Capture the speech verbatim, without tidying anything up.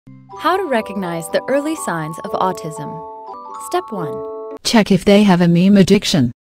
How to recognize the early signs of autism. Step one. Check if they have a meme addiction.